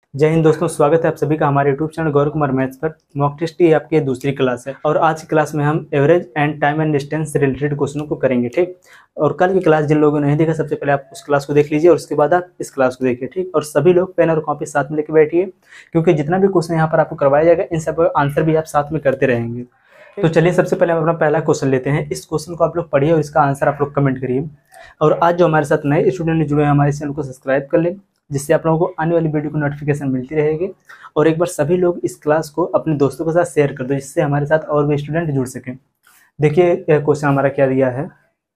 जय हिंद दोस्तों, स्वागत है आप सभी का हमारे YouTube channel Gaurav Kumar maths पर। मॉक टेस्ट की आपकी दूसरी क्लास है और आज की क्लास में हम average and time and distance से रिलेटेड क्वेश्चनों को करेंगे। ठीक। और कल की क्लास जिन लोगों ने नहीं देखा, सबसे पहले आप उस क्लास को देख लीजिए और उसके बाद आप इस क्लास को देखिए। ठीक। और सभी लोग पेन और कॉपी साथ में लेके बैठिए, क्योंकि जितना भी क्वेश्चन यहाँ पर आपको करवाया जाएगा इन सब आंसर भी आप साथ में करते रहेंगे। तो चलिए सबसे पहले हम अपना पहला क्वेश्चन लेते हैं। इस क्वेश्चन को आप लोग पढ़िए और इसका आंसर आप लोग कमेंट करिए। और आज जो हमारे साथ नए स्टूडेंट जुड़े हैं, हमारे चैनल को सब्सक्राइब कर लें, जिससे आप लोगों को आने वाली वीडियो की नोटिफिकेशन मिलती रहेगी। और एक बार सभी लोग इस क्लास को अपने दोस्तों के साथ शेयर कर दो, जिससे हमारे साथ और भी स्टूडेंट जुड़ सकें। देखिए क्वेश्चन हमारा क्या दिया है।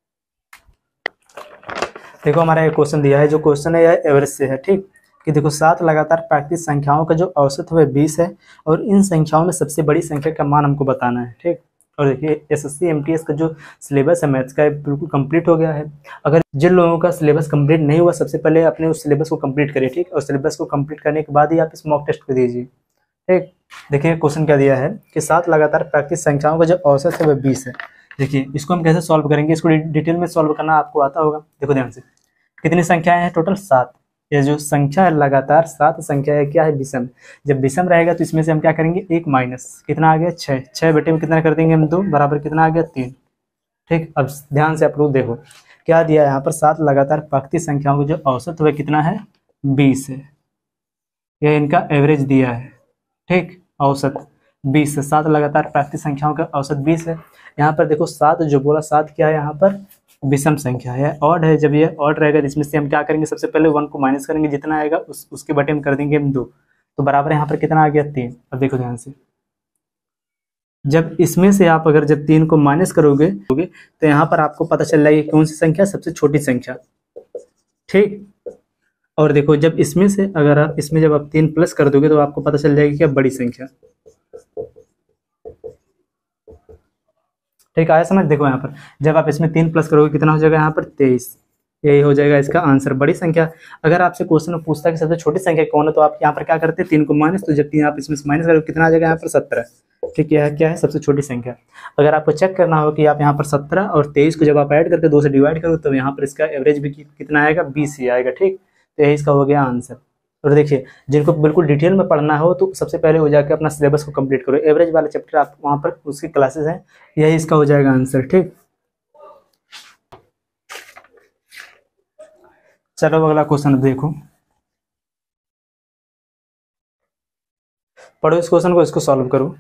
देखो हमारा एक क्वेश्चन दिया है, जो क्वेश्चन है यह एवरेज से है। ठीक। कि देखो 7 लगातार प्राकृतिक संख्याओं का जो औसत है वह 20 है और इन संख्याओं में सबसे बड़ी संख्या का मान हमको बताना है। ठीक। और देखिए एसएससी एमटीएस का जो सिलेबस है मैथ्स का बिल्कुल कंप्लीट हो गया है। अगर जिन लोगों का सिलेबस कंप्लीट नहीं हुआ, सबसे पहले अपने उस सिलेबस को कंप्लीट करिए। ठीक। और सिलेबस को कंप्लीट करने के बाद ही आप इस मॉक टेस्ट को दीजिए। ठीक। देखिए क्वेश्चन क्या दिया है कि 7 लगातार प्राकृतिक संख्याओं का जो औसत है वह 20 है। देखिए इसको हम कैसे सॉल्व करेंगे, इसको डिटेल में सॉल्व करना आपको आता होगा। देखो ध्यान से, कितनी संख्याएं हैं टोटल 7। ये जो संख्या है लगातार 7 संख्या है, क्या है, विषम। जब विषम रहेगा तो इसमें से हम क्या करेंगे, एक माइनस, कितना आ गया 6। 6 बटे में कितना कर देंगे हम 2, बराबर कितना आ गया 3। ठीक। अब ध्यान से आप लोग देखो क्या दिया है यहाँ पर, 7 लगातार प्राकृतिक संख्याओं का जो औसत वह कितना है, 20 है। यह इनका एवरेज दिया है। ठीक। औसत 20 है, 7 लगातार प्राकृतिक संख्याओं का औसत 20 है। यहाँ पर देखो 7 जो बोला, 7 क्या है यहाँ पर, विषम संख्या है, ऑड है। जब ये ऑड रहेगा तो इसमें से हम क्या करेंगे, सबसे पहले 1 को माइनस करेंगे, जितना आएगा उसके बटे में कर देंगे हम 2, तो बराबर यहाँ पर कितना आ गया 3। अब देखो ध्यान से, जब इसमें से आप अगर जब 3 को माइनस करोगे तो यहाँ पर आपको पता चल जाएगी कौन सी संख्या सबसे छोटी संख्या। ठीक। और देखो जब इसमें से अगर आप इसमें जब आप 3 प्लस कर दोगे तो आपको पता चल जाएगी क्या, बड़ी संख्या। ठीक आया समझ। देखो यहाँ पर जब आप इसमें 3 प्लस करोगे कितना हो जाएगा यहाँ पर 23। यही हो जाएगा इसका आंसर, बड़ी संख्या। अगर आपसे क्वेश्चन में पूछता है कि सबसे छोटी संख्या कौन है, तो आप यहाँ पर क्या करते हैं, 3 को माइनस, तो जब 3 आप इसमें से माइनस करोगे कितना आ जाएगा यहाँ पर 17। ठीक है, क्या है सबसे छोटी संख्या। अगर आपको चेक करना हो कि आप यहाँ पर 17 और 23 को जब आप ऐड करके 2 से डिवाइड करो तो यहाँ पर इसका एवरेज भी कितना आएगा, 20 ही आएगा। ठीक। तो यही इसका हो गया आंसर। और देखिए जिनको बिल्कुल डिटेल में पढ़ना हो तो सबसे पहले हो जाकर अपना सिलेबस को कंप्लीट करो। एवरेज वाला चैप्टर आप वहाँ पर उसकी क्लासेस हैं, यही इसका हो जाएगा आंसर। ठीक। चलो अगला क्वेश्चन देखो, पढ़ो इस क्वेश्चन को, इसको सॉल्व करो।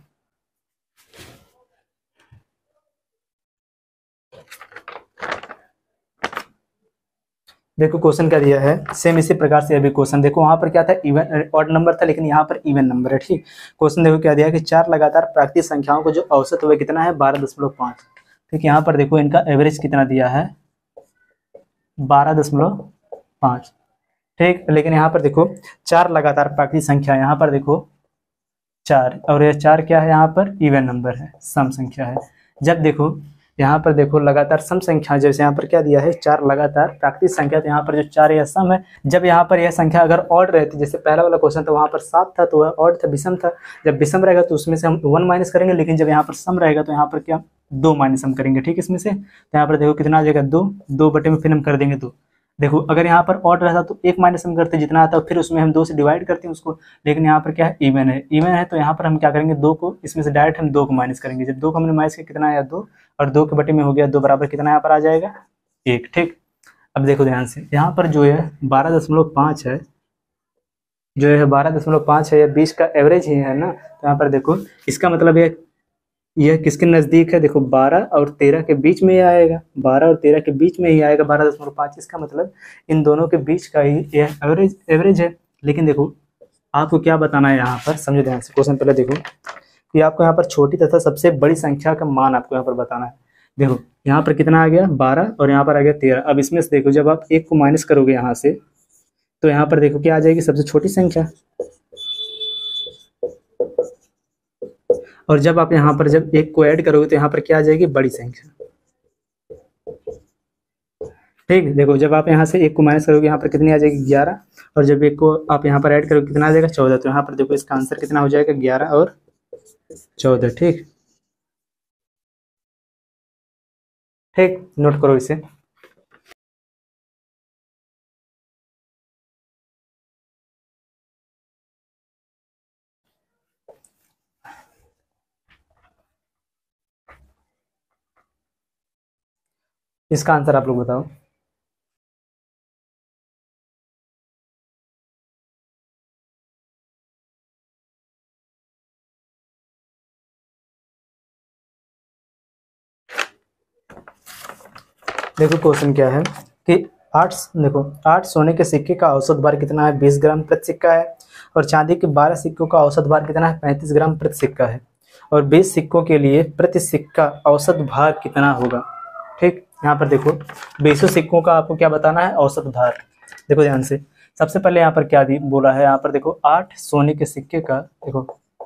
देखो क्वेश्चन क्या दिया है, सेम इसी प्रकार से अभी क्वेश्चन देखो, वहां पर क्या था, इवन ऑड नंबर था, लेकिन यहाँ पर इवन नंबर है। ठीक। क्वेश्चन देखो क्या दिया है कि 4 लगातार प्राकृतिक संख्याओं को जो औसत हुआ कितना है, 12.5। ठीक। यहाँ पर देखो इनका एवरेज कितना दिया है, 12.5। ठीक। लेकिन यहाँ पर देखो 4 लगातार प्राकृतिक संख्या, यहाँ पर देखो 4, और ये 4 क्या है, यहाँ पर इवन नंबर है, सम संख्या है। जब देखो यहाँ पर देखो लगातार सम संख्या, जैसे यहाँ पर क्या दिया है, 4 लगातार प्राकृतिक संख्या, तो यहाँ पर जो 4 यह सम है। जब यहाँ पर यह संख्या अगर ऑड रहती, जैसे पहला वाला क्वेश्चन था वहाँ पर 7 था तो वह ऑड था, विषम था। जब विषम रहेगा तो उसमें से हम 1 माइनस करेंगे, लेकिन जब यहाँ पर सम रहेगा तो यहाँ पर क्या, 2 माइनस हम करेंगे। ठीक। इसमें से तो यहाँ पर देखो कितना आ जाएगा, 2। 2 बटे में फिर हम कर देंगे 2। देखो अगर यहाँ पर ऑड रहता तो 1 माइनस हम करते, जितना आता है फिर उसमें हम 2 से डिवाइड करते हैं उसको। लेकिन यहाँ पर क्या है, इवन है। इवन है तो यहाँ पर हम क्या करेंगे, 2 को इसमें से डायरेक्ट हम 2 को माइनस करेंगे। जब 2 को हमने माइनस किया कितना आया, 2, और 2 के बटे में हो गया 2, बराबर कितना यहाँ पर आ जाएगा, 1। ठीक। अब देखो ध्यान से, यहाँ पर जो है 12.5 है, जो है 12.5 है, या 20 का एवरेज ही है ना। तो यहाँ पर देखो इसका मतलब यह किसके नज़दीक है, देखो 12 और 13 के बीच में ही आएगा, 12 और 13 के बीच में ही आएगा 12.5। इसका मतलब इन दोनों के बीच का ही यह एवरेज है। लेकिन देखो आपको क्या बताना है यहाँ पर, समझो ध्यान से क्वेश्चन पहले देखो कि आपको यहाँ पर छोटी तथा सबसे बड़ी संख्या का मान आपको यहाँ पर बताना है। देखो यहाँ पर कितना आ गया, 12, और यहाँ पर आ गया 13। अब इसमें से देखो जब आप 1 को माइनस करोगे यहाँ से, तो यहाँ पर देखो क्या आ जाएगी, सबसे छोटी संख्या। और जब आप यहाँ पर जब 1 को ऐड करोगे तो यहाँ पर क्या आ जाएगी, बड़ी संख्या। ठीक। देखो जब आप यहाँ से 1 को माइनस करोगे यहाँ पर कितनी आ जाएगी, 11, और जब 1 को आप यहाँ पर ऐड करोगे कितना आ जाएगा, 14। तो यहाँ पर देखो इसका आंसर कितना हो जाएगा, 11 और 14। ठीक। ठीक, नोट करो इसे। इसका आंसर आप लोग बताओ। देखो क्वेश्चन क्या है कि देखो 8 सोने के सिक्के का औसत भार कितना है, 20 ग्राम प्रति सिक्का है। और चांदी के 12 सिक्कों का औसत भार कितना है, 35 ग्राम प्रति सिक्का है। और 20 सिक्कों के लिए प्रति सिक्का औसत भार कितना होगा। ठीक, यहाँ पर देखो 20 सिक्कों का आपको क्या बताना है, औसत भार। देखो ध्यान से, सबसे पहले यहाँ पर क्या बोला है, यहाँ पर देखो 8 सोने के सिक्के का, देखो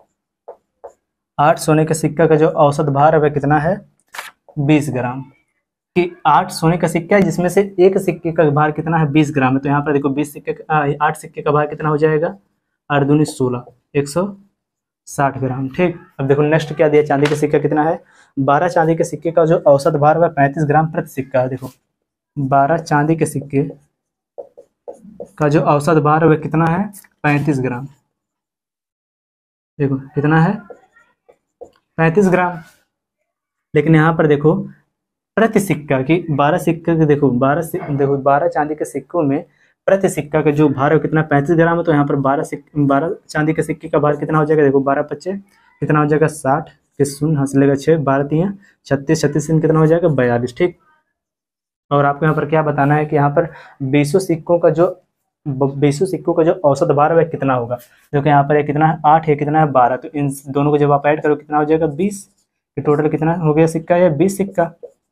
8 सोने के सिक्का का जो औसत भार है वह कितना है, 20 ग्राम। कि 8 सोने का सिक्का है जिसमें से एक सिक्के का भार कितना है, 20 ग्राम है। तो यहाँ पर देखो 8 सिक्के का भार कितना हो जाएगा, 8 दूनी 16, 160 ग्राम। ठीक, अब देखो नेक्स्ट क्या दिया, चांदी का सिक्का कितना है, 12 चांदी के सिक्के का जो औसत भार है 35 ग्राम प्रति सिक्का है। देखो 12 चांदी के सिक्के का जो औसत भार है वह कितना है, 35 ग्राम। देखो कितना है, 35 ग्राम। लेकिन यहाँ पर देखो प्रति सिक्का की 12 सिक्के के, देखो 12 चांदी के सिक्कों में प्रति सिक्का का जो भार है कितना, 35 ग्राम है। तो यहाँ पर 12 चांदी के सिक्के का भार कितना हो जाएगा, देखो 12 पच्चे कितना हो जाएगा, 60 के शून्य हंस लेगा 6, 12 3 36, 36 कितना हो जाएगा, 42। ठीक, और आपको यहाँ पर क्या बताना है कि यहाँ पर 20 सिक्कों का जो 20 सिक्कों का जो औसत भार है वह कितना होगा। जो कि यहाँ पर कितना है, 8 है, कितना है 12। तो इन दोनों को जब आप ऐड करो कितना हो जाएगा, 20। टोटल कितना हो गया सिक्का, या 20 सिक्का,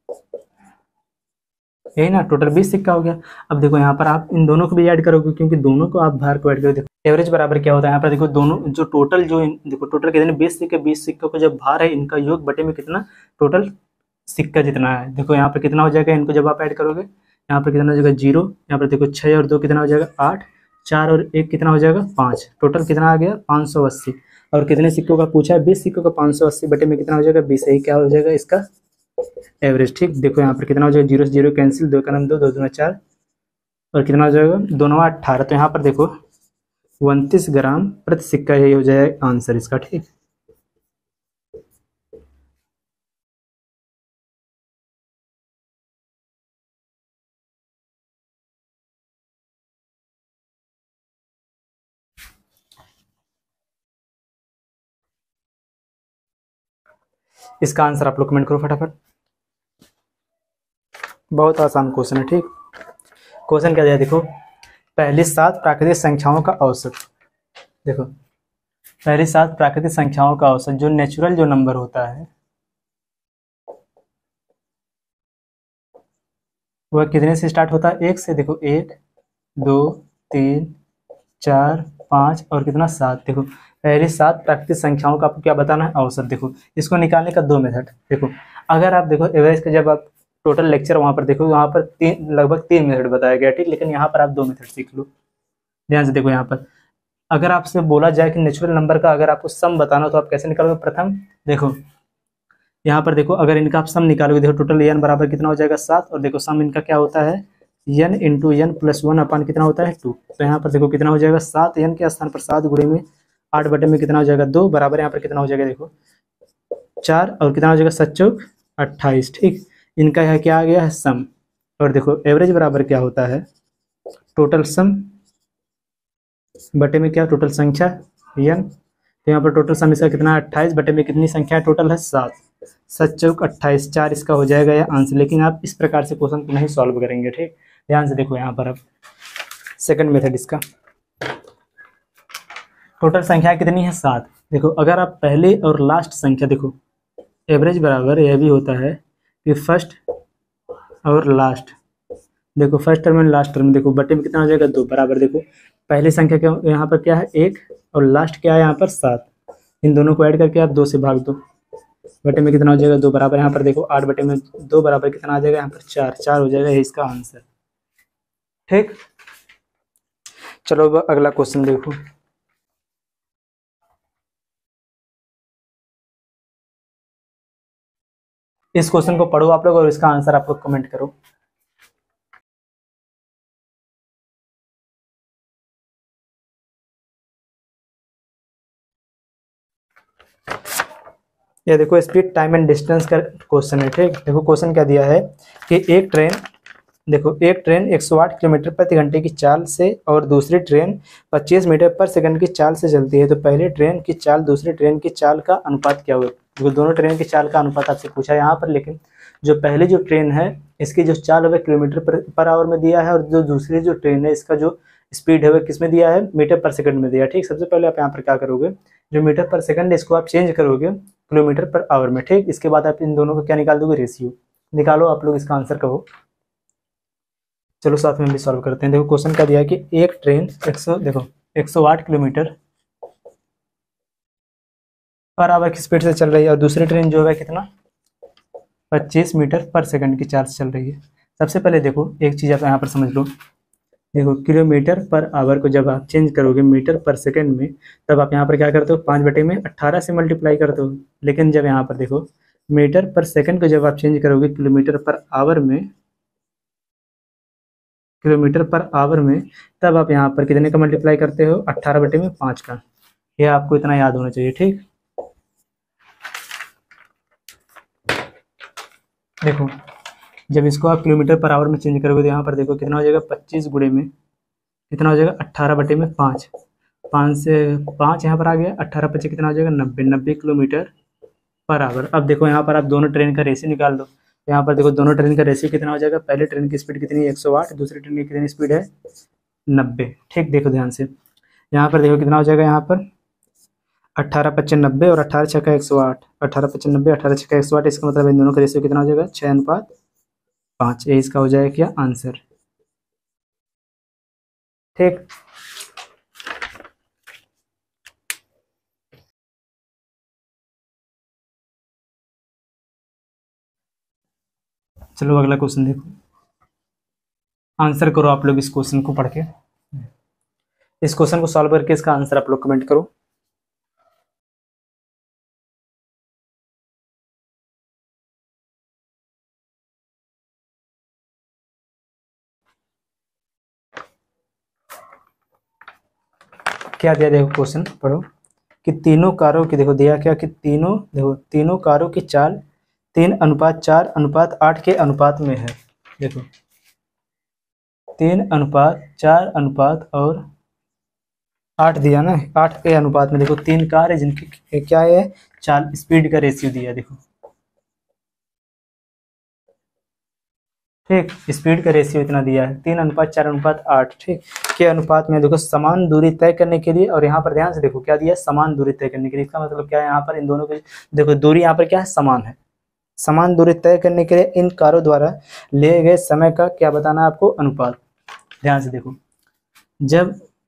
यही ना, टोटल 20 सिक्का हो गया। अब देखो यहाँ पर आप इन दोनों को भी ऐड करोगे, क्योंकि दोनों को आप भार को ऐड करोगे। देखो एवरेज बराबर क्या होता है, यहाँ पर देखो दोनों जो टोटल जो देखो टोटल कितने 20 सिक्कों का जब भार है इनका योग बटे में कितना टोटल सिक्का जितना है। देखो यहाँ पर कितना हो जाएगा, इनको जब आप ऐड करोगे यहाँ पर कितना हो जाएगा 0, यहाँ पर देखो 6 और 2 कितना हो जाएगा 8, 4 और 1 कितना हो जाएगा 5, टोटल कितना आ गया 580। और कितने सिक्कों का पूछा है, 20 सिक्कों का, 580 बटे में कितना हो जाएगा 20, यही क्या हो जाएगा इसका एवरेज। ठीक, देखो यहाँ पर कितना हो जाएगा, 0 से 0 कैंसिल, 2 का नाम 2, 2 दूना 4, और कितना हो जाएगा, दोनों 18। तो यहाँ पर देखो 29 ग्राम प्रति सिक्का, यही हो जाएगा आंसर इसका। ठीक, इसका आंसर आप लोग कमेंट करो फटाफट। बहुत आसान क्वेश्चन है। ठीक, क्वेश्चन क्या दिया, देखो पहली 7 प्राकृतिक संख्याओं का औसत। देखो पहली 7 प्राकृतिक संख्याओं का औसत, जो नेचुरल जो नंबर होता है वह कितने से स्टार्ट होता है, 1 से। देखो 1 2 3 4 5 और कितना 7। देखो पहली 7 प्राकृतिक संख्याओं का आपको क्या बताना है, औसत। देखो इसको निकालने का 2 मेथड। देखो अगर आप देखो एवरेज का जब आप टोटल लेक्चर वहां पर देखो, वहां पर लगभग 3 मेथड बताया गया। ठीक, लेकिन यहाँ पर आप 2 मेथड सीख लो ध्यान से। देखो यहाँ पर अगर आपसे बोला जाए कि नेचुरल नंबर का अगर आपको सम बताना हो तो आप कैसे निकालोगे, प्रथम देखो यहाँ पर देखो अगर इनका आप सम निकालोगे, देखो टोटल एन बराबर कितना हो जाएगा 7, और देखो सम इनका क्या होता है, N into N plus 1 upon कितना होता है 2। तो यहाँ पर देखो कितना हो जाएगा 7, एन के स्थान पर 7 गुणे में 8 बटे में कितना हो जाएगा 2, बराबर यहाँ पर कितना हो जाएगा, देखो 4, और कितना हो जाएगा 7 चौक 28। ठीक, इनका यहाँ क्या आ गया है, सम। और देखो एवरेज बराबर क्या होता है, टोटल सम बटे में क्या, टोटल संख्या एन। तो यहाँ पर टोटल सम इसका कितना है 28 बटे में कितनी संख्या टोटल है 7, 7 चौक 28, 4 इसका हो जाएगा या आंसर। लेकिन आप इस प्रकार से क्वेश्चन को नहीं सॉल्व करेंगे। ठीक, ध्यान से देखो यहाँ पर अब सेकंड मेथड इसका, टोटल संख्या कितनी है 7। देखो अगर आप पहले और लास्ट संख्या, देखो एवरेज बराबर यह भी होता है कि फर्स्ट और लास्ट, देखो first term and last term, देखो बटे में कितना हो जाएगा 2, बराबर देखो पहली संख्या क्या यहाँ पर क्या है 1, और लास्ट क्या है यहाँ पर 7। इन दोनों को ऐड करके आप 2 से भाग दो, बटे में कितना हो जाएगा 2, बराबर यहाँ पर देखो 8 बटे में 2 बराबर कितना आ जाएगा यहाँ पर 4, 4 हो जाएगा, ये इसका आंसर। ठीक, चलो अब अगला क्वेश्चन देखो। इस क्वेश्चन को पढ़ो आप लोग और इसका आंसर आप लोग कमेंट करो। ये देखो स्पीड टाइम एंड डिस्टेंस का क्वेश्चन है, ठीक। देखो क्वेश्चन क्या दिया है कि एक ट्रेन, देखो एक ट्रेन 108 किलोमीटर प्रति घंटे की चाल से और दूसरी ट्रेन 25 मीटर पर सेकंड की चाल से चलती है, तो पहली ट्रेन की चाल दूसरी ट्रेन की चाल का अनुपात क्या होगा। देखो दोनों ट्रेन की चाल का अनुपात आपसे पूछा है यहाँ पर, लेकिन जो पहली जो ट्रेन है इसकी जो चाल है वह किलोमीटर पर आवर में दिया है, और जो दूसरी जो ट्रेन है इसका जो स्पीड है वह किस में दिया है, मीटर पर सेकंड में दिया है, ठीक। सबसे पहले आप यहाँ पर क्या करोगे, जो मीटर पर सेकंड है इसको आप चेंज करोगे किलोमीटर पर आवर में, ठीक। इसके बाद आप इन दोनों को क्या निकाल दोगे, रेशियो निकालो आप लोग, इसका आंसर कहो। चलो साथ में भी सॉल्व करते हैं। देखो क्वेश्चन क्या दिया है कि एक ट्रेन 108 किलोमीटर पर आवर की स्पीड से चल रही है, और दूसरी ट्रेन जो है कितना 25 मीटर पर सेकंड की चाल से चल रही है। सबसे पहले देखो एक चीज़ आप यहाँ पर समझ लो, देखो किलोमीटर पर आवर को जब आप चेंज करोगे मीटर पर सेकंड में, तब आप यहाँ पर क्या करते हो 5/18 से मल्टीप्लाई करते हो। लेकिन जब यहाँ पर देखो मीटर पर सेकंड को जब आप चेंज करोगे किलोमीटर पर आवर में, तब आप यहाँ पर कितने का मल्टीप्लाई करते हो, 18/5 का। यह आपको इतना याद होना चाहिए, ठीक। देखो जब इसको आप किलोमीटर पर आवर में चेंज करोगे तो यहाँ पर देखो कितना हो जाएगा, 25 गुणे में कितना हो जाएगा 18/5, 5 से 5 यहाँ पर आ गया, 18/5 कितना हो जाएगा 90 किलोमीटर पर आवर। अब देखो यहाँ पर आप दोनों ट्रेन का रेशियो निकाल दो। यहाँ पर देखो दोनों ट्रेन का रेशियो कितना हो जाएगा, पहले ट्रेन की स्पीड कितनी है 108, दूसरी ट्रेन की कितनी स्पीड है 90, ठीक। देखो ध्यान से यहाँ पर देखो कितना हो जाएगा, यहाँ पर 18/5 और 18×6 108, 18/5 18×6 108, इसका मतलब इन दोनों का रेशियो कितना हो जाएगा 6:5। ये इसका हो जाएगा क्या आंसर, ठीक। चलो अगला क्वेश्चन देखो, आंसर करो आप लोग इस क्वेश्चन को पढ़ के। इस क्वेश्चन को सॉल्व करके इसका आंसर आप लोग कमेंट करो। क्या दिया, देखो क्वेश्चन पढ़ो कि तीनों कारों की, देखो दिया क्या कि तीनों कारों की चाल 3:4:8 के अनुपात में है। देखो 3:4:8 दिया ना, 8 के अनुपात में। देखो 3 कार है जिनकी क्या है चाल, स्पीड का रेशियो दिया है, देखो ठीक, स्पीड का रेशियो इतना दिया है 3:4:8, ठीक के अनुपात में। देखो समान दूरी तय करने के लिए, और यहाँ पर ध्यान से देखो क्या दिया है, समान दूरी तय करने के लिए। इसका मतलब क्या है, यहाँ पर इन दोनों के देखो दूरी यहाँ पर क्या है, समान है। समान दूरी तय करने के लिए इन कारों द्वारा लिए गए समय का क्या बताना है आपको, अनुपात। ध्यान से देखो जब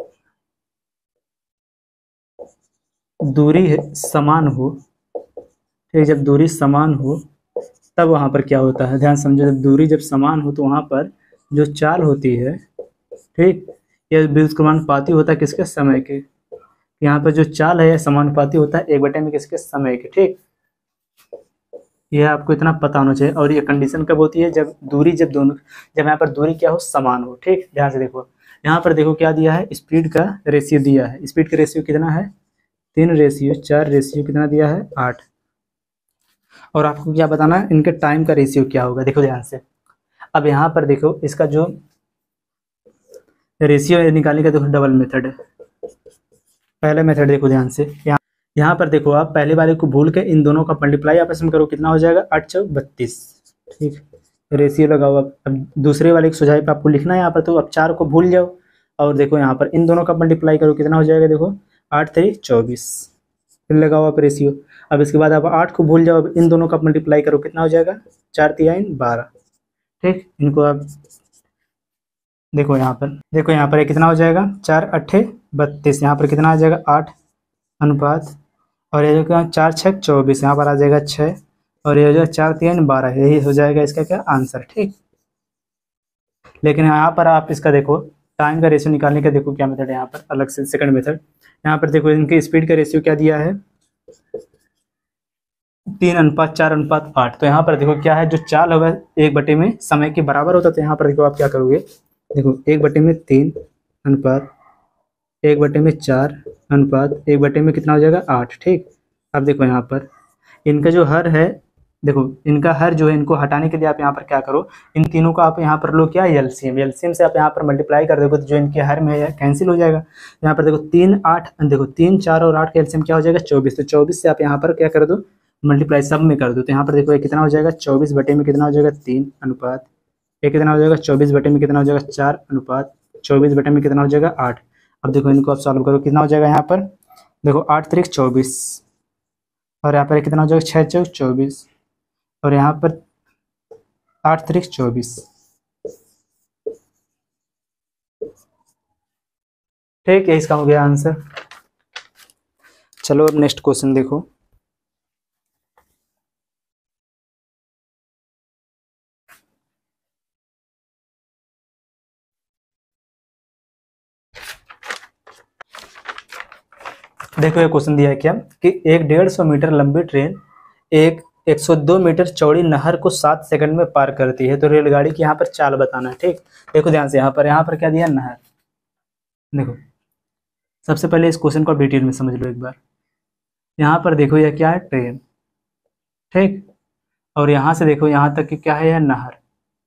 दूरी समान हो, ठीक, जब दूरी समान हो तब वहाँ पर क्या होता है, ध्यान समझो। जब दूरी जब समान हो तो वहाँ पर जो चाल होती है, ठीक, यह समानुपाती होता है किसके, समय के। यहाँ पर जो चाल है समानुपाती होता है 1/में में किसके, समय के, ठीक। यह आपको इतना पता होना चाहिए। और ये कंडीशन कब होती है, जब दूरी जब यहाँ पर दूरी क्या हो, समान हो, ठीक। ध्यान से देखो यहाँ पर देखो क्या दिया है, स्पीड का रेशियो दिया है। स्पीड का रेशियो कितना है 3:4 रेशियो कितना दिया है 8। और आपको क्या बताना है, इनके टाइम का रेशियो क्या होगा। देखो ध्यान से अब यहाँ पर देखो इसका जो रेशियो निकालने का देखो डबल मेथड है। पहले मेथड देखो ध्यान से, यहाँ पर देखो आप पहले वाले को भूल के इन दोनों का मल्टीप्लाई आपस में करो, कितना हो जाएगा 8×4 = 32, ठीक। रेशियो लगाओ। अब दूसरे वाले की सुझाव पे आपको लिखना है यहाँ पर, तो अब 4 को भूल जाओ और देखो यहाँ पर इन दोनों का मल्टीप्लाई करो, कितना हो जाएगा, देखो 8×3 = 24, फिर लगाओ आप रेशियो। अब इसके बाद आप 8 को भूल जाओ, अब इन दोनों का मल्टीप्लाई करो, कितना हो जाएगा 4×3 = 12, ठीक। इनको आप देखो यहाँ पर कितना हो जाएगा 4×8 = 32, यहाँ पर कितना आ जाएगा 8 अनुपात, और ये जो क्या 4×6 = 24, यहाँ पर आ जाएगा 6, और ये जो 4×3 = 12, यही हो जाएगा इसका क्या आंसर, ठीक। लेकिन यहाँ पर आप इसका देखो टाइम का रेशियो निकालने का देखो क्या मेथड है, यहाँ पर अलग से सेकंड मेथड। यहाँ पर देखो इनकी स्पीड का रेशियो क्या दिया है 3:4:8। तो यहाँ पर देखो क्या है, जो चाल होगा 1/में में समय के बराबर होता है। तो यहाँ पर देखो आप क्या करोगे, देखो 1/3 अनुपात 1/4 अनुपात 1/में कितना हो जाएगा 8, ठीक। अब देखो यहाँ पर इनका जो हर है, देखो इनका हर जो है, इनको हटाने के लिए आप यहाँ पर क्या करो, इन तीनों को आप यहाँ पर लो क्या, एलसीएम। एलसीएम से आप यहाँ पर मल्टीप्लाई कर दोगे तो जो इनके हर में है कैंसिल हो जाएगा। यहाँ पर देखो 3 8, देखो 3 4 और 8 का एलसीएम क्या हो जाएगा, 24। तो 24 से आप यहाँ पर क्या कर दो, मल्टीप्लाई सब में कर दो। तो यहाँ पर देखो ये कितना हो जाएगा, 24 बटे में कितना हो जाएगा, 3 अनुपात ये कितना हो जाएगा, 24 बटे में कितना हो जाएगा, 4 अनुपात 24 बटे में कितना हो जाएगा, 8। अब देखो इनको आप सॉल्व करो, कितना हो जाएगा यहाँ पर, देखो 8 3 24 और यहाँ पर कितना हो जाएगा, 6 4 24 और यहाँ पर 8 3 24। ठीक है, इसका हो गया आंसर। चलो अब नेक्स्ट क्वेश्चन देखो। देखो ये क्वेश्चन दिया है क्या कि एक 150 मीटर लंबी ट्रेन एक 102 मीटर चौड़ी नहर को 7 सेकंड में पार करती है, तो रेलगाड़ी की यहाँ पर चाल बताना है। ठीक, देखो ध्यान से, यहाँ पर क्या दिया, नहर। देखो सबसे पहले इस क्वेश्चन को डिटेल में समझ लो एक बार। यहाँ पर देखो यह क्या है, ट्रेन। ठीक, और यहाँ से देखो यहाँ तक की क्या है, यह नहर।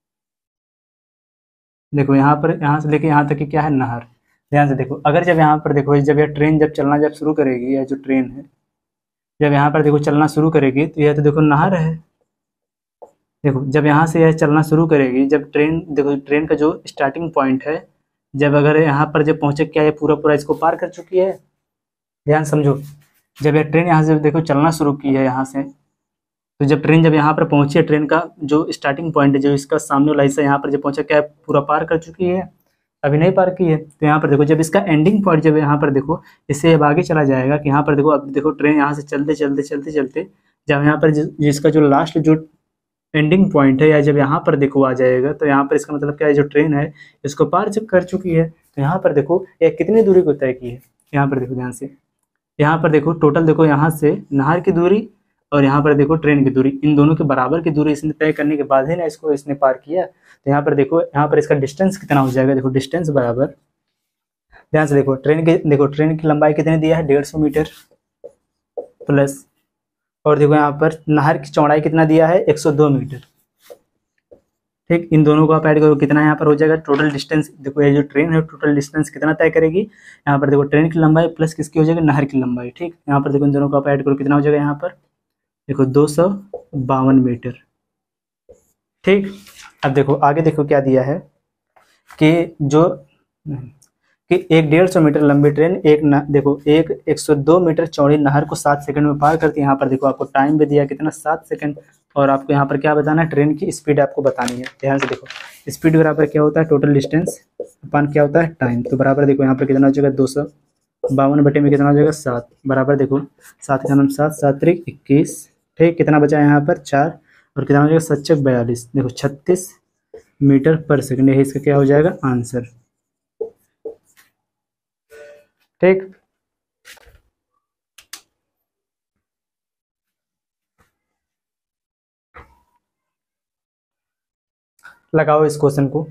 देखो यहाँ से लेके यहाँ तक की क्या है, नहर। ध्यान से देखो, अगर जब यहाँ पर देखो, जब यह ट्रेन जब चलना जब शुरू करेगी, यह जो ट्रेन है जब यहाँ पर देखो चलना शुरू करेगी, तो यह तो देखो नहर है। देखो जब यहाँ से यह चलना शुरू करेगी, जब ट्रेन, देखो ट्रेन का जो स्टार्टिंग पॉइंट है, जब अगर यहाँ पर जब पहुँचे, क्या ये पूरा पूरा इसको पार कर चुकी है। ध्यान समझो, जब यह ट्रेन यहाँ से देखो चलना शुरू की है यहाँ से, तो जब ट्रेन जब यहाँ पर पहुँची है, ट्रेन का जो स्टार्टिंग पॉइंट है, जो इसका सामने वाला हिस्सा यहाँ पर जब पहुँचा, क्या पूरा पार कर चुकी है, अभी नहीं पार की है। तो यहाँ पर देखो जब इसका एंडिंग पॉइंट, जब यहाँ पर देखो इससे अब आगे चला जाएगा, कि यहाँ पर देखो, अब देखो ट्रेन यहाँ से चलते चलते चलते चलते जब यहाँ पर जिसका जो लास्ट जो एंडिंग पॉइंट है, या जब यहाँ पर देखो आ जाएगा, तो यहाँ पर इसका मतलब क्या है, जो ट्रेन है इसको पार जब कर चुकी है। तो यहाँ पर देखो यह कितनी दूरी को तय की है, यहाँ पर देखो ध्यान से, यहाँ पर देखो टोटल देखो यहाँ से नहर की दूरी और यहाँ पर देखो ट्रेन की दूरी, इन दोनों के बराबर की दूरी इसने तय करने के बाद ही ना इसको इसने पार किया। तो यहाँ पर देखो, यहाँ पर इसका डिस्टेंस कितना हो जाएगा, देखो डिस्टेंस बराबर, ध्यान से देखो ट्रेन की लंबाई कितनी दिया है, 150 मीटर प्लस, और देखो यहाँ पर नहर की चौड़ाई कितना दिया है, 102 मीटर। ठीक, इन दोनों को आप ऐड करो, कितना यहाँ पर हो जाएगा टोटल डिस्टेंस। देखो ये जो ट्रेन है टोटल डिस्टेंस कितना तय करेगी, यहाँ पर देखो ट्रेन की लंबाई प्लस किसकी हो जाएगी, नहर की लंबाई। ठीक, यहाँ पर देखो इन दोनों को आप ऐड करो, कितना हो जाएगा, यहाँ पर देखो 252 मीटर। ठीक, अब देखो आगे देखो क्या दिया है कि जो कि एक 150 मीटर लंबी ट्रेन देखो एक 102 मीटर चौड़ी नहर को 7 सेकंड में पार करती है। यहाँ पर देखो आपको टाइम भी दिया कितना, 7 सेकंड, और आपको यहाँ पर क्या बताना है, ट्रेन की स्पीड आपको बतानी है। ध्यान से देखो, स्पीड बराबर क्या होता है, टोटल डिस्टेंस अपन क्या होता है, टाइम। तो बराबर देखो यहाँ पर कितना हो जाएगा, 252 बटे में कितना हो जाएगा, 7, बराबर देखो 7 का 7 7 3 21। ठीक, कितना बचा यहाँ पर, 4, और कितना हो जाएगा, 7 4 42, देखो 36 मीटर पर सेकंड, यही इसका क्या हो जाएगा, आंसर। ठीक, लगाओ इस क्वेश्चन को।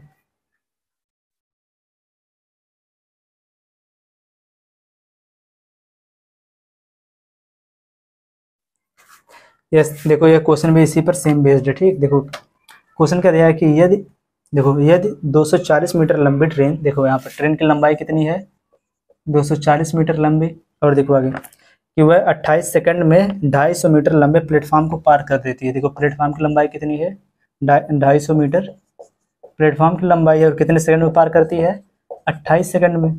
यस, देखो ये क्वेश्चन भी इसी पर सेम बेस्ड है। ठीक, देखो क्वेश्चन क्या दिया है कि यदि 240 मीटर लंबी ट्रेन, देखो यहाँ पर ट्रेन की लंबाई कितनी है, 240 मीटर लंबी, और देखो आगे कि वह 28 सेकंड में 250 मीटर लंबे प्लेटफॉर्म को पार कर देती है। देखो प्लेटफॉर्म की लंबाई कितनी है, 250 मीटर प्लेटफॉर्म की लंबाई है, और कितने सेकंड में पार करती है, 28 सेकंड में।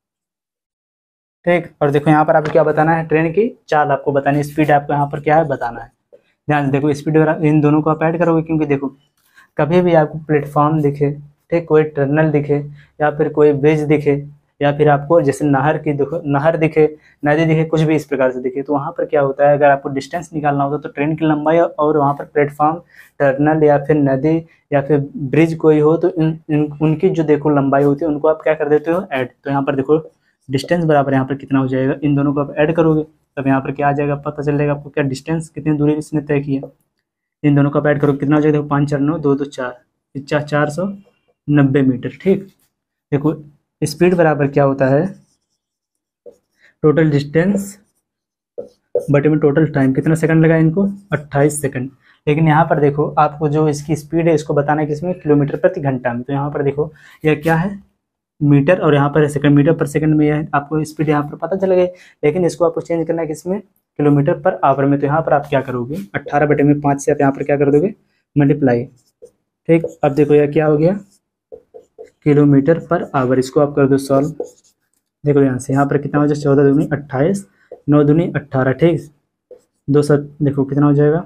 ठीक, और देखो यहाँ पर आपको क्या बताना है, ट्रेन की चाल आपको बतानी है, स्पीड आपको यहाँ पर क्या है बताना है। ध्यान से देखो, स्पीड इन दोनों को आप ऐड करोगे, क्योंकि देखो कभी भी आपको प्लेटफॉर्म दिखे, ठीक, कोई टर्नल दिखे, या फिर कोई ब्रिज दिखे, या फिर आपको जैसे नहर दिखे, नदी दिखे, कुछ भी इस प्रकार से दिखे, तो वहाँ पर क्या होता है, अगर आपको डिस्टेंस निकालना होता है तो ट्रेन की लंबाई और वहाँ पर प्लेटफॉर्म, टर्नल या फिर नदी या फिर ब्रिज कोई हो, तो उनकी जो देखो लंबाई होती है उनको आप क्या कर देते हो, ऐड। तो यहाँ पर देखो डिस्टेंस बराबर यहाँ पर कितना हो जाएगा, इन दोनों को आप ऐड करोगे तब यहाँ पर क्या आ जाएगा, पता चल जाएगा आपको क्या डिस्टेंस, कितनी दूरी इसने तय की है। इन दोनों का ऐड करो, कितना हो जाएगा, देखो 5 4 9 2 2 4 490 मीटर। ठीक, देखो स्पीड बराबर क्या होता है, टोटल डिस्टेंस बटे में टोटल टाइम कितना सेकंड लगा इनको, 28 सेकंड। लेकिन यहाँ पर देखो आपको जो इसकी स्पीड है इसको बताना है किसमें, किलोमीटर प्रति घंटा में। तो यहाँ पर देखो यह क्या है, मीटर, और यहाँ पर सेकंड, मीटर पर सेकंड में यह आपको स्पीड यहाँ पर पता चल गई। लेकिन इसको आपको चेंज करना है किसमें, किलोमीटर पर आवर में। तो यहाँ पर आप क्या करोगे, 18/5 से आप यहाँ पर क्या कर दोगे, मल्टीप्लाई। ठीक, अब देखो यह क्या हो गया, किलोमीटर पर आवर। इसको आप कर दो सॉल्व। देखो यहाँ से यहाँ पर कितना हो जाए, 14 दूनी 28, 9 दूनी 18। ठीक, 2 7 देखो कितना हो जाएगा,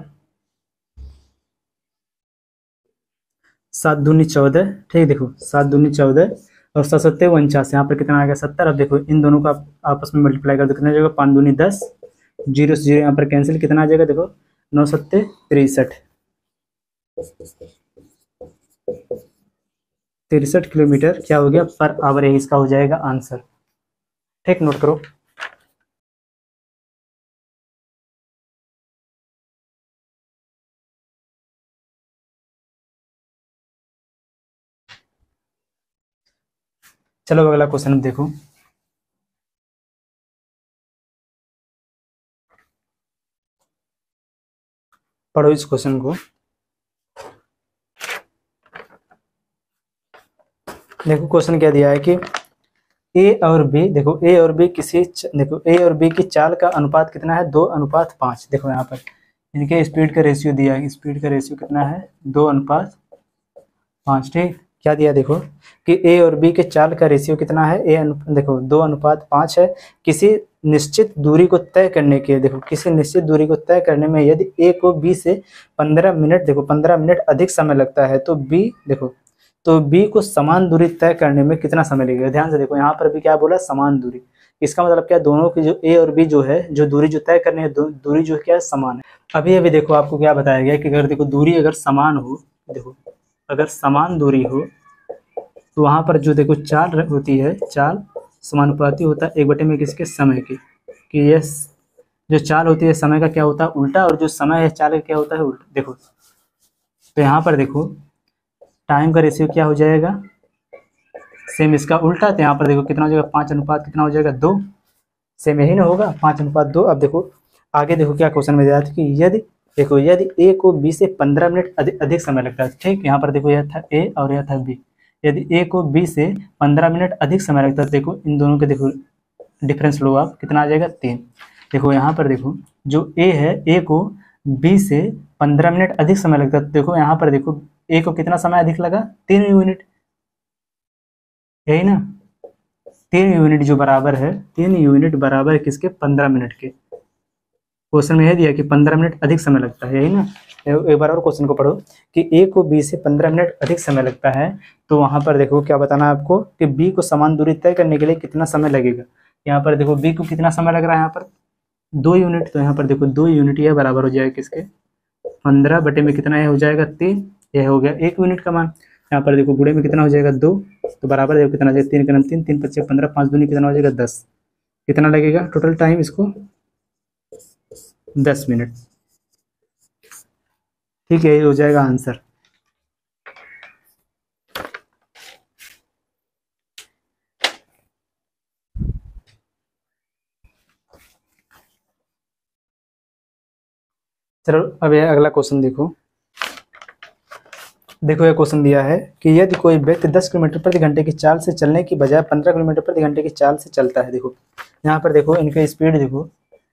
7 दूनी 14। ठीक, देखो 7 दूनी 14 और 7 7 49, यहाँ पर कितना आ गया 70। अब देखो इन दोनों को आप आपस में मल्टीप्लाई कर दो, कितना हो जाएगा, 5 दूनी 10, 0 से 0 यहाँ पर कैंसिल, कितना आ जाएगा, देखो 9 7 63, 63 किलोमीटर क्या हो गया पर आवर, है इसका हो जाएगा आंसर। ठीक, नोट करो। चलो अगला क्वेश्चन देखो। पढ़ो इस क्वेश्चन को। देखो क्वेश्चन क्या दिया है कि ए और बी, देखो ए और बी देखो ए और बी की चाल का अनुपात कितना है, 2:5। देखो यहाँ पर इनके स्पीड का रेशियो दिया है, स्पीड का रेशियो कितना है, 2:5। ठीक, क्या दिया देखो कि ए और बी के चाल का रेशियो कितना है, देखो 2:5 है। किसी निश्चित दूरी को तय करने के, देखो किसी निश्चित दूरी को तय करने में यदि ए को बी से 15 मिनट, देखो 15 मिनट अधिक समय लगता है, तो बी, देखो तो बी को समान दूरी तय करने में कितना समय लगेगा। ध्यान से देखो यहाँ पर भी क्या बोला, समान दूरी। इसका मतलब क्या, दोनों की जो ए और बी जो है, जो दूरी जो तय करने है, दूरी जो क्या है, समान है। अभी अभी देखो आपको क्या बताया गया कि अगर देखो दूरी अगर समान हो, देखो अगर समान दूरी हो तो वहाँ पर जो देखो चाल होती है, चाल समानुपाती होता है 1 में किसके, समय की। कि ये जो चाल होती है समय का क्या होता है, उल्टा, और जो समय है चाल का क्या होता है, उल्टा। देखो तो यहाँ पर देखो टाइम का रेशियो क्या हो जाएगा, सेम इसका उल्टा। तो यहाँ पर देखो कितना हो जाएगा, 5 अनुपात कितना हो जाएगा, 2। सेम यही ना होगा, 5:2। अब देखो आगे देखो क्या क्वेश्चन में दिया था कि यदि, देखो यदि ए को बी से 15 मिनट अधिक समय लगता है। ठीक, यहाँ पर देखो यह था ए और यह था बी। यदि ए को बी से 15 मिनट अधिक समय लगता है, देखो इन दोनों के देखो डिफरेंस लो आप, कितना आ जाएगा, 3। देखो यहाँ पर देखो जो ए है, ए को बी से 15 मिनट अधिक समय लगता है। देखो यहाँ पर देखो ए को कितना समय अधिक लगा, 3 यूनिट, यही ना, 3 यूनिट जो बराबर है, 3 यूनिट बराबर किसके, 15 मिनट के। क्वेश्चन में यह दिया कि 15 मिनट अधिक समय लगता है, यही ना। एक बार और क्वेश्चन को पढ़ो कि ए को बी से 15 मिनट अधिक समय लगता है, तो वहां पर देखो क्या बताना है आपको कि बी को समान दूरी तय करने के लिए कितना समय लगेगा। यहाँ पर देखो बी को कितना समय लग रहा है, यहाँ पर 2 यूनिट। तो यहाँ पर देखो 2 यूनिट यह बराबर हो जाएगा किसके, 15 बटे में कितना यह हो जाएगा, 3। यह हो गया 1 यूनिट का मान। यहाँ पर देखो गुणे में कितना हो जाएगा, 2। तो बराबर देखो कितना हो जाएगा, 3 × 3 3 × 5 15, 5 दूनी कितना हो जाएगा, 10। कितना लगेगा टोटल टाइम इसको, 10 मिनट। ठीक है, ये हो जाएगा आंसर। चलो अब ये अगला क्वेश्चन देखो। देखो ये क्वेश्चन दिया है कि यदि कोई व्यक्ति 10 किलोमीटर प्रति घंटे की चाल से चलने की बजाय 15 किलोमीटर प्रति घंटे की चाल से चलता है। देखो यहाँ पर देखो इनका स्पीड देखो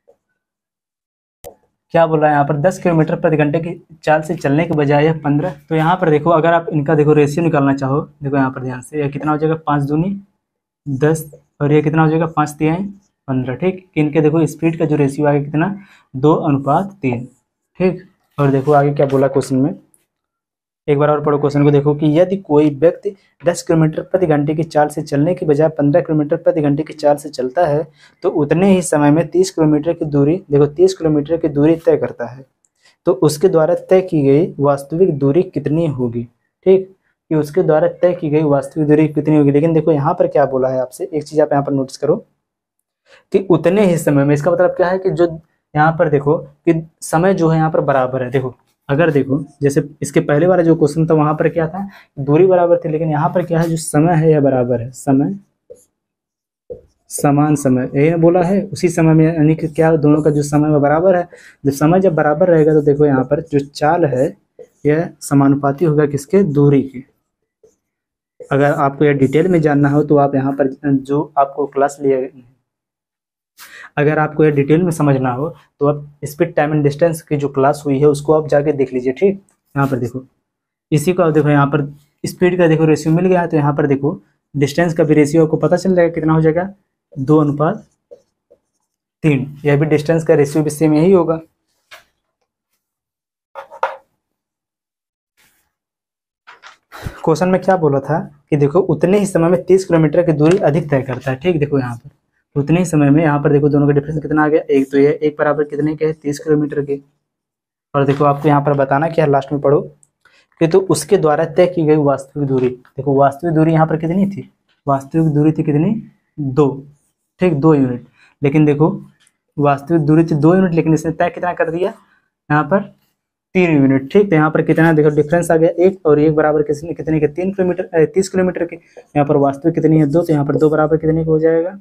क्या बोल रहा है, यहाँ पर 10 किलोमीटर प्रति घंटे की चाल से चलने के बजाय यह 15। तो यहाँ पर देखो अगर आप इनका देखो रेशियो निकालना चाहो, देखो यहाँ पर ध्यान से, यह कितना हो जाएगा, 5 दूनी 10 और ये कितना हो जाएगा, 5 तिहाई 15। ठीक, इनके देखो स्पीड का जो रेशियो आएगा कितना, 2:3। ठीक, और देखो आगे क्या बोला क्वेश्चन में, एक बार और पढ़ो क्वेश्चन को। देखो कि यदि कोई व्यक्ति 10 किलोमीटर प्रति घंटे की चाल से चलने की बजाय 15 किलोमीटर प्रति घंटे की चाल से चलता है तो उतने ही समय में 30 किलोमीटर की दूरी, देखो 30 किलोमीटर की दूरी तय करता है, तो उसके द्वारा तय की गई वास्तविक दूरी कितनी होगी। ठीक, कि उसके द्वारा तय की गई वास्तविक दूरी कितनी होगी। लेकिन देखो यहाँ पर क्या बोला है आपसे, एक चीज आप यहाँ पर नोटिस करो कि उतने ही समय में, इसका मतलब क्या है कि जो यहाँ पर देखो कि समय जो है यहाँ पर बराबर है। देखो अगर देखो जैसे इसके पहले वाला जो क्वेश्चन था वहां पर क्या था, दूरी बराबर थी, लेकिन यहाँ पर क्या है, जो समय है यह बराबर है, समय समान समय, यही ना बोला है, उसी समय में, यानी कि क्या दोनों का जो समय वो बराबर है। जब समय जब बराबर रहेगा तो देखो यहाँ पर जो चाल है यह समानुपाती होगा किसके, दूरी के। अगर आपको यह डिटेल में जानना हो तो आप यहाँ पर जो आपको क्लास लिया, अगर आपको यह डिटेल में समझना हो तो आप स्पीड टाइम एंड डिस्टेंस की जो क्लास हुई है उसको आप जाके देख लीजिए, ठीक। यहाँ पर देखो, इसी को आप देखो, यहाँ पर स्पीड का देखो रेशियो मिल गया है, तो यहाँ पर देखो डिस्टेंस का भी रेशियो आपको पता चल जाएगा कितना हो जाएगा, 2:3। यह भी डिस्टेंस का रेशियो भी सेम यही होगा। क्वेश्चन में क्या बोला था कि देखो उतने ही समय में 30 किलोमीटर की दूरी अधिक तय करता है, ठीक। देखो यहाँ पर उतने ही समय में, यहाँ पर देखो दोनों का डिफरेंस कितना आ गया, एक, तो ये एक बराबर कितने के है, 30 किलोमीटर के। और देखो आपको यहाँ पर बताना क्या है, लास्ट में पढ़ो कि तो उसके द्वारा तय की गई वास्तविक दूरी। देखो वास्तविक दूरी यहाँ पर कितनी थी, वास्तविक दूरी थी कितनी, 2, ठीक, 2 यूनिट। लेकिन देखो वास्तविक दूरी थी 2 यूनिट, लेकिन इसने तय कितना कर दिया, यहाँ पर 3 यूनिट, ठीक। तो यहाँ पर कितना देखो डिफरेंस आ गया, एक और एक बराबर कितने कितने के, 3 किलोमीटर, 30 किलोमीटर के। यहाँ पर वास्तविक कितनी है, 2, तो यहाँ पर 2 बराबर कितने का हो जाएगा,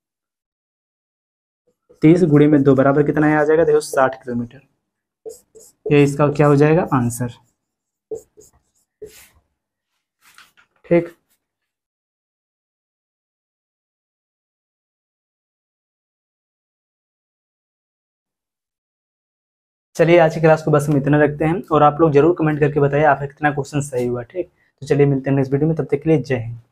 30 गुणे में 2 बराबर कितना आ जाएगा, देखो 60 किलोमीटर। ये इसका क्या हो जाएगा आंसर, ठीक। चलिए आज की क्लास को बस हम इतना रखते हैं, और आप लोग जरूर कमेंट करके बताइए आपका कितना क्वेश्चन सही हुआ, ठीक। तो चलिए मिलते हैं नेक्स्ट वीडियो में, तब तक के लिए जय हिंद।